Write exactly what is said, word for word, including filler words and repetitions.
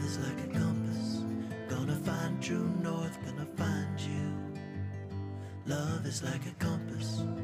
is like a compass, gonna find true north, gonna find you. Love is like a compass.